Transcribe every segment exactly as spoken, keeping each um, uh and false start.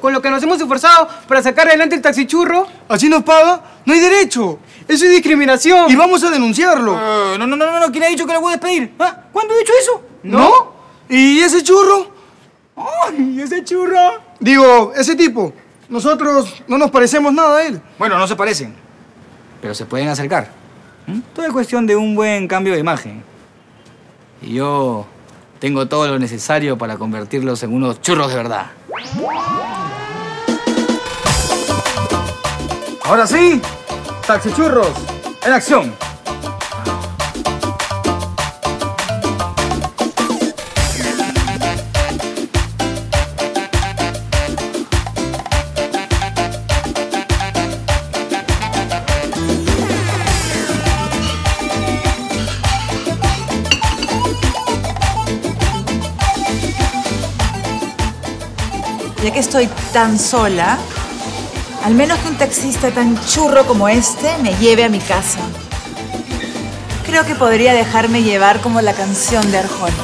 con lo que nos hemos esforzado para sacar adelante el taxichurro. ¿Así nos paga? ¡No hay derecho! ¡Eso es discriminación! ¡Y vamos a denunciarlo! Uh, no, no, no, no, ¿quién ha dicho que lo voy a despedir? ¿Ah? ¿Cuándo he dicho eso? ¿No? ¿No? ¿Y ese churro? ¡Ay, ese churro! Digo, ese tipo. Nosotros no nos parecemos nada a él. Bueno, no se parecen, pero se pueden acercar. ¿Mm? Todo es cuestión de un buen cambio de imagen. Y yo tengo todo lo necesario para convertirlos en unos churros de verdad. Ahora sí, taxichurros, en acción. Ya que estoy tan sola, al menos que un taxista tan churro como este me lleve a mi casa. Creo que podría dejarme llevar como la canción de Arjona.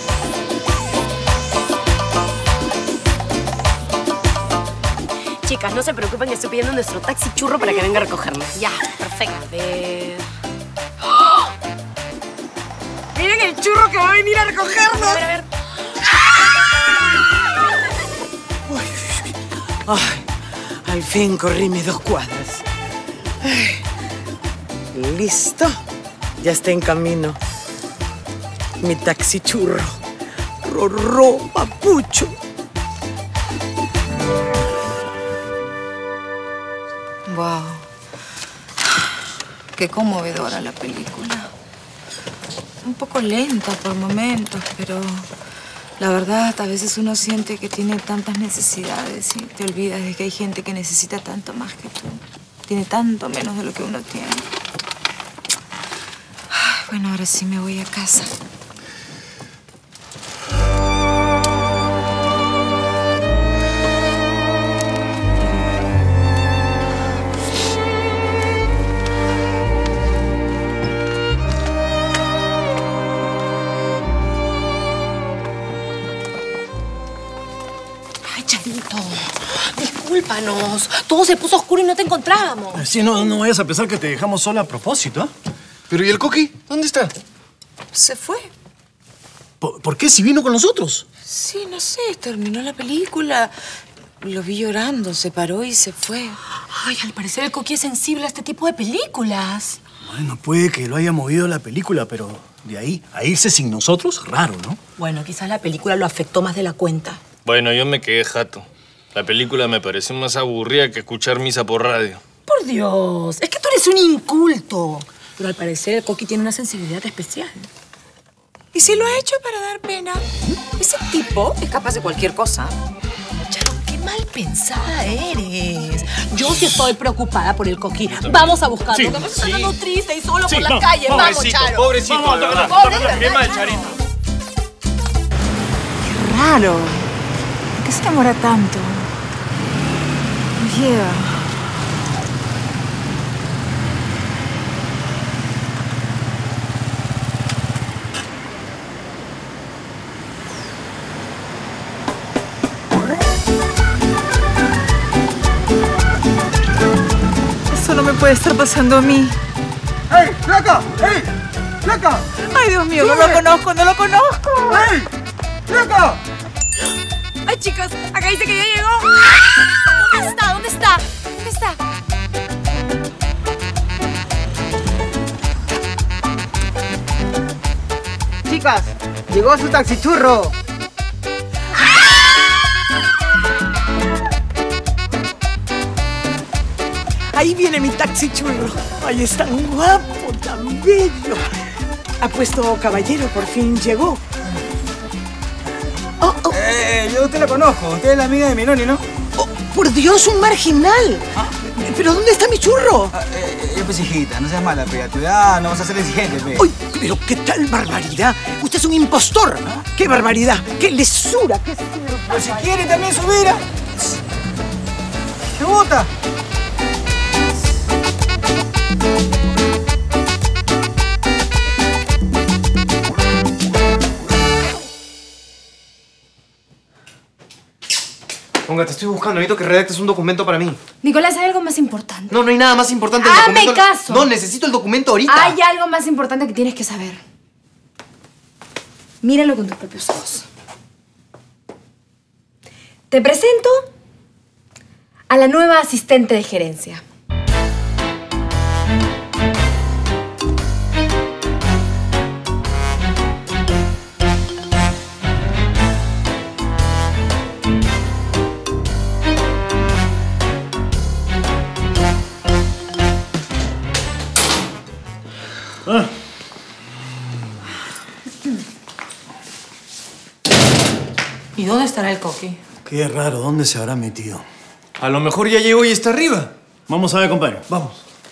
Chicas, no se preocupen que estoy pidiendo nuestro taxi churro para que venga a recogernos. Ya, perfecto. A ver... ¡Oh! ¡Miren el churro que va a venir a recogernos! A ver, a ver. Ay, al fin corrí mis dos cuadras. Ay, listo. Ya está en camino. Mi taxi churro. Rorró, papucho. Wow. Qué conmovedora la película. Un poco lenta por momentos, pero... la verdad, a veces uno siente que tiene tantas necesidades y te olvidas de que hay gente que necesita tanto más que tú. Tiene tanto menos de lo que uno tiene. Ay, bueno, ahora sí me voy a casa. Charito, discúlpanos. Todo se puso oscuro y no te encontrábamos. Sí, no, no vayas a pensar que te dejamos sola a propósito, ¿ah? ¿eh? Pero ¿y el Coqui? ¿Dónde está? Se fue. ¿Por, ¿Por qué? Si vino con nosotros. Sí, no sé. Terminó la película. Lo vi llorando. Se paró y se fue. Ay, al parecer el Coqui es sensible a este tipo de películas. Bueno, puede que lo haya movido la película, pero de ahí a irse sin nosotros, raro, ¿no? Bueno, quizás la película lo afectó más de la cuenta. Bueno, yo me quedé jato. La película me pareció más aburrida que escuchar misa por radio. Por Dios, es que tú eres un inculto. Pero al parecer el Coqui tiene una sensibilidad especial. ¿Y si lo ha hecho para dar pena? Ese tipo es capaz de cualquier cosa. Charo, qué mal pensada eres. Yo sí estoy preocupada por el Coqui. Vamos a buscarlo. Sí, que me está sí. dando triste y solo Sí, por la no, calle. Vamos, pobrecito, Charo. pobrecito, Vamos, de verdad. pobre, de verdad, Qué mal, Charo. Charito. Qué raro. ¿Por qué se demora tanto? No llega. Eso no me puede estar pasando a mí. ¡Ey, flaca! ¡Ey, flaca! Ay, Dios mío, no lo conozco, no lo conozco. ¡Ey, flaca! Ay, chicas, acá dice que ya llegó. ¿Dónde está? ¿Dónde está? ¿Dónde está? Chicas, llegó su taxichurro. Ahí viene mi taxi churro. Ay, es tan guapo, tan bello. Apuesto caballero, por fin llegó. Oh, oh. Eh, yo a usted la conozco. Usted es la amiga de mi noni, ¿no? Oh, por Dios, un marginal. ¿Ah? ¿Pero dónde está mi churro? Ah, eh, eh, pues hijita, no seas mala, pe. A tu edad no vas a ser exigente, pe. ¡Uy! Pero qué tal barbaridad. Usted es un impostor. ¿Ah? ¡Qué barbaridad! ¡Qué lesura! ¡Qué... Pero si quiere también subir, ¿ah? ¿Te gusta? Ponga, te estoy buscando. Necesito que redactes un documento para mí. Nicolás, hay algo más importante. No, no hay nada más importante. ¡Hazme el documento. caso! No, necesito el documento ahorita. Hay algo más importante que tienes que saber. Míralo con tus propios ojos. Te presento a la nueva asistente de gerencia. Ah. ¿Y dónde estará el Coqui? Qué raro, ¿dónde se habrá metido? A lo mejor ya llegó y está arriba. Vamos a ver, compadre. Vamos.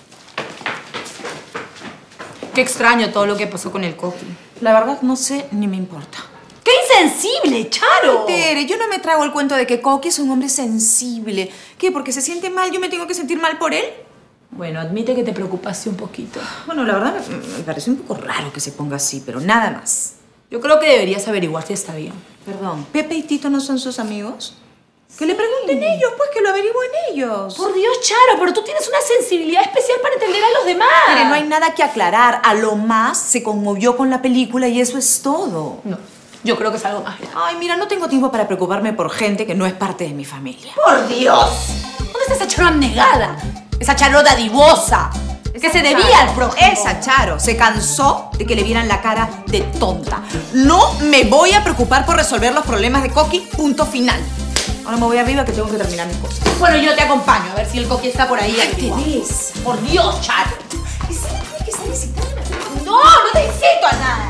Qué extraño todo lo que pasó con el Coqui. La verdad, no sé ni me importa. ¡Qué insensible, Charo! Ay, Tere, yo no me trago el cuento de que Coqui es un hombre sensible. ¿Qué? ¿Porque se siente mal yo me tengo que sentir mal por él? Bueno, admite que te preocupaste un poquito. Bueno, la verdad me, me parece un poco raro que se ponga así, pero nada más. Yo creo que deberías averiguar si está bien. Perdón, ¿Pepe y Tito no son sus amigos? Que le pregunten ellos, pues, que lo averigüen ellos. Por Dios, Charo, pero tú tienes una sensibilidad especial para entender a los demás. Tere, no hay nada que aclarar. A lo más se conmovió con la película y eso es todo. No, yo creo que es algo más grave. Ay, mira, no tengo tiempo para preocuparme por gente que no es parte de mi familia. ¡Por Dios! ¿Dónde está esa Charo abnegada? Esa Charo dadivosa. Que se debía al prójimo. Esa Charo se cansó de que le vieran la cara de tonta. No me voy a preocupar por resolver los problemas de Coqui, punto final. Ahora me voy arriba que tengo que terminar mis cosas. Bueno, yo te acompaño a ver si el Coqui está por ahí. Ay, te ves. Por Dios, Charo. ¿Y siempre tiene que estar incitando? No, no te incito a nada.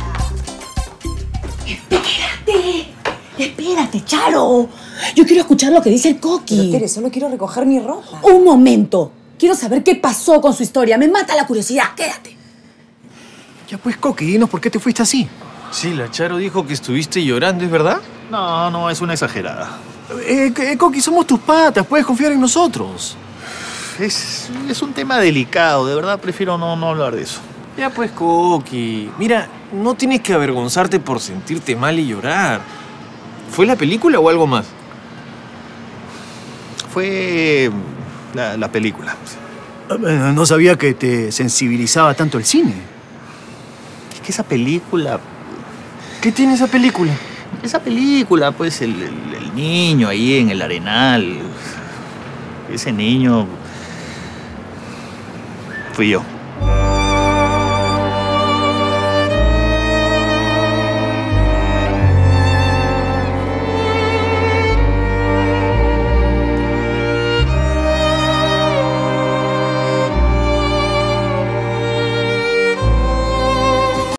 Espérate. Espérate, Charo. Yo quiero escuchar lo que dice el Coqui. Pero, Tere, solo quiero recoger mi ropa. Un momento. Quiero saber qué pasó con su historia. Me mata la curiosidad. Quédate. Ya pues, Coqui, dinos por qué te fuiste así. Sí, la Charo dijo que estuviste llorando, ¿es verdad? No, no, es una exagerada. Eh, eh, Coqui, somos tus patas. Puedes confiar en nosotros. Es, es un tema delicado. De verdad, prefiero no, no hablar de eso. Ya pues, Coqui. Mira, no tienes que avergonzarte por sentirte mal y llorar. ¿Fue la película o algo más? Fue la, la película. Eh, No sabía que te sensibilizaba tanto el cine. Es que esa película... ¿Qué tiene esa película? Esa película, pues, el, el, el niño ahí en el arenal. Ese niño... Fui yo.